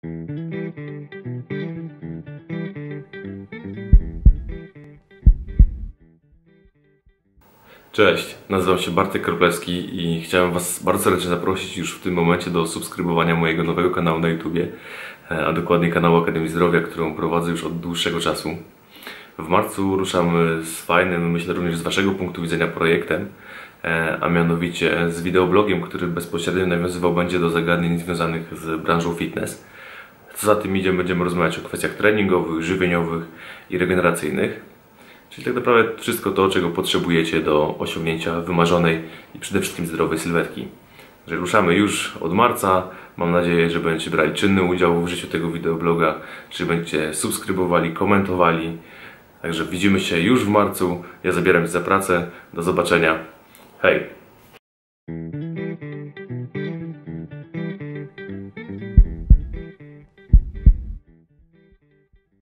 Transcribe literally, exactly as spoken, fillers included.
Cześć, nazywam się Bartek Kroplewski i chciałem Was bardzo serdecznie zaprosić już w tym momencie do subskrybowania mojego nowego kanału na YouTubie, a dokładnie kanału Akademii Zdrowia, którą prowadzę już od dłuższego czasu. W marcu ruszamy z fajnym, myślę również z Waszego punktu widzenia projektem, a mianowicie z wideoblogiem, który bezpośrednio nawiązywał będzie do zagadnień związanych z branżą fitness. Co za tym idzie, będziemy rozmawiać o kwestiach treningowych, żywieniowych i regeneracyjnych. Czyli tak naprawdę wszystko to, czego potrzebujecie do osiągnięcia wymarzonej i przede wszystkim zdrowej sylwetki. Że ruszamy już od marca. Mam nadzieję, że będziecie brali czynny udział w życiu tego wideobloga, że będziecie subskrybowali, komentowali. Także widzimy się już w marcu. Ja zabieram się za pracę. Do zobaczenia. Hej!